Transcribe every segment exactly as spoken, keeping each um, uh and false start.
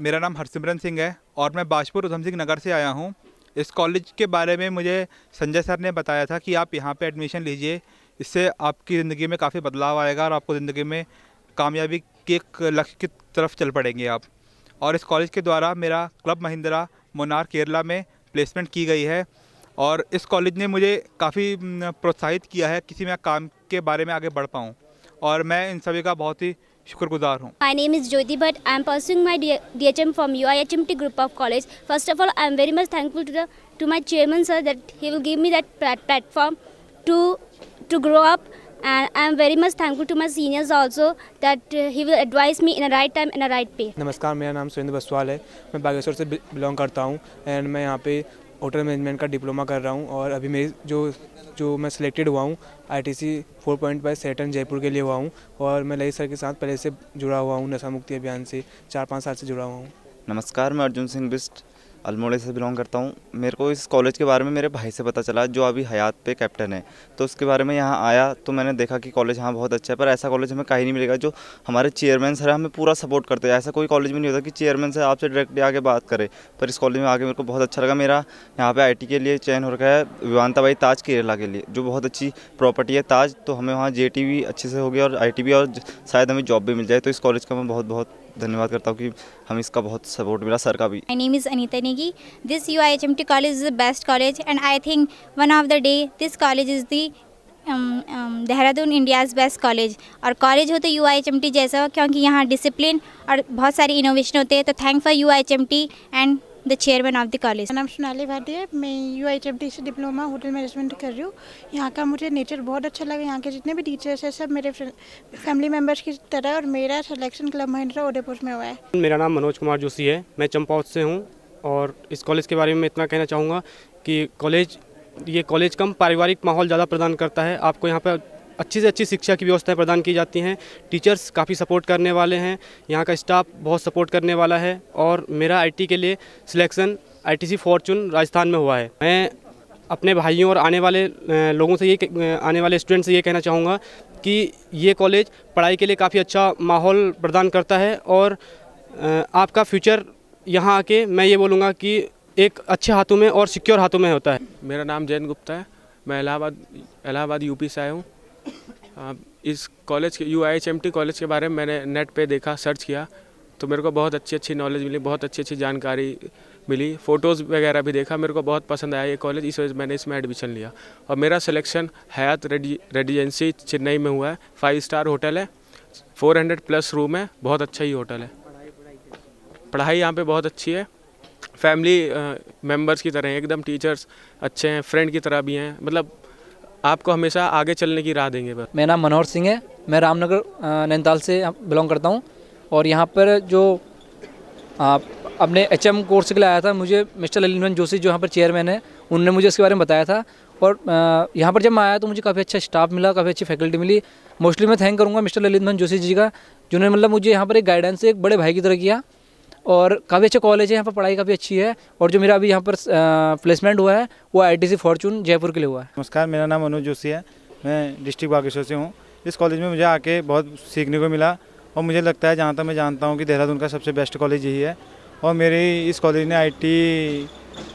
मेरा नाम हरसिमरन सिंह है और मैं बाजपुर उधम सिंह नगर से आया हूँ। इस कॉलेज के बारे में मुझे संजय सर ने बताया था कि आप यहाँ पे एडमिशन लीजिए, इससे आपकी ज़िंदगी में काफ़ी बदलाव आएगा और आपको ज़िंदगी में कामयाबी के एक लक्ष्य की तरफ चल पड़ेंगे आप। और इस कॉलेज के द्वारा मेरा क्लब महिंद्रा मुन्नार केरला में प्लेसमेंट की गई है और इस कॉलेज ने मुझे काफ़ी प्रोत्साहित किया है किसी मैं काम के बारे में आगे बढ़ पाऊँ, और मैं इन सभी का बहुत ही शुक्रगुजार हूँ। My name is Jyoti Bhatt. I am pursuing my D H M from U I H M T group of college. First of all, I am very much thankful to the to my chairman sir that he will give me that platform to to grow up, and I am very much thankful to my seniors also that uh, he will advise me in a right time and a right way. नमस्कार, मेरा नाम सुरेंद्र बसवाल है। मैं बागेश्वर से belong करता हूँ and मैं यहाँ पे होटल मैनेजमेंट का डिप्लोमा कर रहा हूँ और अभी मेरी जो जो मैं सिलेक्टेड हुआ हूँ ITC four point by Sheraton Jaipur के लिए हुआ हूँ और मैं ललित सर के साथ पहले से जुड़ा हुआ हूँ। नशा मुक्ति अभियान से चार पाँच साल से जुड़ा हुआ हूँ। नमस्कार, मैं अर्जुन सिंह बिस्ट अल्मोड़े से बिलोंग करता हूँ। मेरे को इस कॉलेज के बारे में मेरे भाई से पता चला जो अभी हयात पे कैप्टन है, तो उसके बारे में यहाँ आया तो मैंने देखा कि कॉलेज हाँ बहुत अच्छा है, पर ऐसा कॉलेज हमें कहीं नहीं मिलेगा। जो हमारे चेयरमैन सर हमें पूरा सपोर्ट करते हैं, ऐसा कोई कॉलेज में नहीं होता कि चेयरमैन सर आपसे डायरेक्टली आके बात करे, पर इस कॉलेज में आके मेरे को बहुत अच्छा लगा। मेरा यहाँ पे आईटी के लिए चयन हो रखा है विवांताबाई ताज केरला के लिए, जो बहुत अच्छी प्रॉपर्टी है ताज, तो हमें वहाँ जे टी भी अच्छे से हो गया और आई टी भी, और शायद हमें जॉब भी मिल जाए। तो इस कॉलेज का मैं बहुत बहुत धन्यवाद करता हूँ कि हमें इसका बहुत सपोर्ट मिला, सर का भी। My name is Anita Negi. This U I H M T college is the best college, and I think one of the day this college is the um, um, Dehradun India's best college. और college हो तो U I H M T जैसा, क्योंकि यहाँ discipline और बहुत सारी innovation होते हैं। तो thank for U I H M T and the chairman of the college. मेरा नाम सोनाली भाटी है। मैं U I H M T से डिप्लोमा होटल मैनेजमेंट कर रही हूँ। यहाँ का मुझे नेचर बहुत अच्छा लगा। यहाँ के जितने भी टीचर्स हैं सब मेरे फैमिली मेम्बर्स की तरह, और मेरा सिलेक्शन क्लब महिंद्रा उदयपुर में हुआ है। मेरा नाम मनोज कुमार जोशी है। मैं चंपावत से हूँ और इस कॉलेज के बारे में इतना कहना चाहूँगा कि कॉलेज ये कॉलेज कम पारिवारिक माहौल ज़्यादा प्रदान करता है। आपको यहाँ पर अच्छी से अच्छी शिक्षा की व्यवस्थाएं प्रदान की जाती हैं। टीचर्स काफ़ी सपोर्ट करने वाले हैं, यहाँ का स्टाफ बहुत सपोर्ट करने वाला है। और मेरा आईटी के लिए सिलेक्शन आईटीसी फॉर्चून राजस्थान में हुआ है। मैं अपने भाइयों और आने वाले लोगों से ये आने वाले स्टूडेंट से ये कहना चाहूँगा कि ये कॉलेज पढ़ाई के लिए काफ़ी अच्छा माहौल प्रदान करता है और आपका फ्यूचर यहाँ आके मैं ये बोलूँगा कि एक अच्छे हाथों में और सिक्योर हाथों में होता है। मेरा नाम जैन गुप्ता है। मैं इलाहाबाद इलाहाबाद यूपी से आया हूँ। इस कॉलेज के U I H M T college के बारे में मैंने नेट पे देखा, सर्च किया, तो मेरे को बहुत अच्छी अच्छी नॉलेज मिली, बहुत अच्छी अच्छी जानकारी मिली। फ़ोटोज़ वगैरह भी देखा, मेरे को बहुत पसंद आया ये कॉलेज, इस वजह से मैंने इसमें एडमिशन लिया। और मेरा सिलेक्शन हयात रेजिडेंसी चेन्नई में हुआ है। फाइव स्टार होटल है, फोर हंड्रेड प्लस रूम है, बहुत अच्छा ही होटल है। पढ़ाई यहाँ पे बहुत अच्छी है, फैमिली मेम्बर्स की तरह हैं एकदम। टीचर्स अच्छे हैं, फ्रेंड की तरह भी हैं, मतलब आपको हमेशा आगे चलने की राह देंगे। बस। मेरा नाम मनोहर सिंह है। मैं रामनगर नैनीताल से बिलोंग करता हूँ और यहाँ पर जो आ, अपने एच एम कोर्स के लिए आया था, मुझे मिस्टर ललित जोशी जो यहाँ पर चेयरमैन है, उन्होंने मुझे इसके बारे में बताया था। और आ, यहाँ पर जब मैं आया तो मुझे काफ़ी अच्छा स्टाफ मिला, काफ़ी अच्छी फैकल्टी मिली। मोस्टली मैं थैंक करूँगा मिस्टर ललित जोशी जी का, जिन्होंने मतलब मुझे यहाँ पर एक गाइडेंस एक बड़े भाई की तरह किया। और काफ़ी अच्छा कॉलेज है, यहाँ पर पढ़ाई काफ़ी अच्छी है। और जो मेरा अभी यहाँ पर प्लेसमेंट हुआ है वो आईटीसी फॉर्चून जयपुर के लिए हुआ है। नमस्कार, मेरा नाम मनोज जोशी है। मैं डिस्ट्रिक्ट बागेश्वर से हूँ। इस कॉलेज में मुझे आके बहुत सीखने को मिला और मुझे लगता है, जहाँ तक मैं जानता हूँ, कि देहरादून का सबसे बेस्ट कॉलेज यही है। और मेरी इस कॉलेज ने I T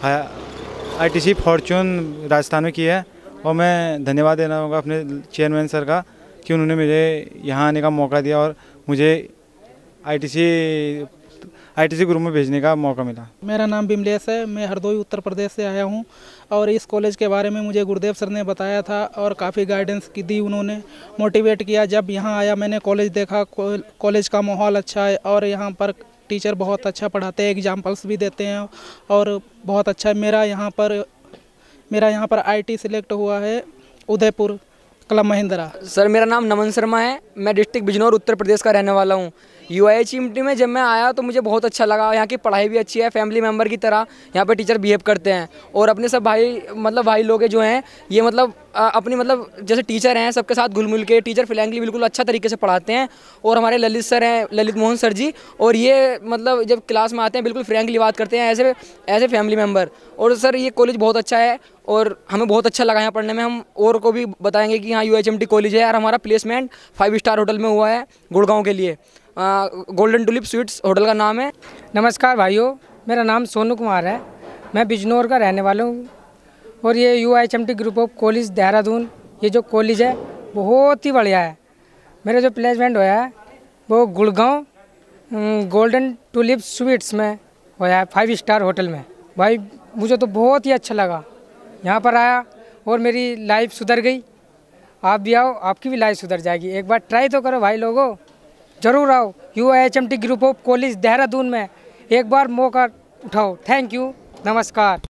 I T C fortune Rajasthan में की है और मैं धन्यवाद देना होगा अपने चेयरमैन सर का कि उन्होंने मुझे यहाँ आने का मौका दिया और मुझे I T C ITC group में भेजने का मौका मिला। मेरा नाम बिमलेश है। मैं हरदोई उत्तर प्रदेश से आया हूँ और इस कॉलेज के बारे में मुझे गुरुदेव सर ने बताया था और काफ़ी गाइडेंस की दी, उन्होंने मोटिवेट किया। जब यहाँ आया मैंने कॉलेज देखा, कॉलेज का माहौल अच्छा है और यहाँ पर टीचर बहुत अच्छा पढ़ाते हैं, एग्जाम्पल्स भी देते हैं और बहुत अच्छा है। मेरा यहाँ पर मेरा यहाँ पर आई टी सिलेक्ट हुआ है उदयपुर क्लब महिंद्रा। सर मेरा नाम नमन शर्मा है। मैं डिस्ट्रिक्ट बिजनौर उत्तर प्रदेश का रहने वाला हूँ। U I H M T में जब मैं आया तो मुझे बहुत अच्छा लगा। यहाँ की पढ़ाई भी अच्छी है, फैमिली मेम्बर की तरह यहाँ पर टीचर बिहेव करते हैं और अपने सब भाई मतलब भाई लोग जो हैं ये मतलब अपनी मतलब जैसे टीचर हैं सबके साथ घुल मिल के, टीचर फ्रैंकली बिल्कुल अच्छा तरीके से पढ़ाते हैं। और हमारे ललित सर हैं, ललित मोहन सर जी, और ये मतलब जब क्लास में आते हैं बिल्कुल फ्रैंकली बात करते हैं ऐसे ऐसे फैमिली मेम्बर। और सर ये कॉलेज बहुत अच्छा है और हमें बहुत अच्छा लगा यहाँ पढ़ने में। हम और को भी बताएंगे कि हाँ U I H M T college है और हमारा प्लेसमेंट फाइव स्टार होटल में हुआ है गुड़गांव के लिए। गोल्डन टुलिप स्वीट्स होटल का नाम है। नमस्कार भाइयों, मेरा नाम सोनू कुमार है। मैं बिजनौर का रहने वाला हूँ और ये U I H M T group of college Dehradun, ये जो कॉलेज है बहुत ही बढ़िया है। मेरा जो प्लेसमेंट होया है वो गुड़गांव गोल्डन टुलिप स्वीट्स में होया है, फाइव स्टार होटल में। भाई मुझे तो बहुत ही अच्छा लगा, यहाँ पर आया और मेरी लाइफ सुधर गई। आप भी आओ, आपकी भी लाइफ सुधर जाएगी। एक बार ट्राई तो करो भाई लोगों, ज़रूर आओ U I H M T group of college Dehradun में, एक बार मौका उठाओ। थैंक यू, नमस्कार।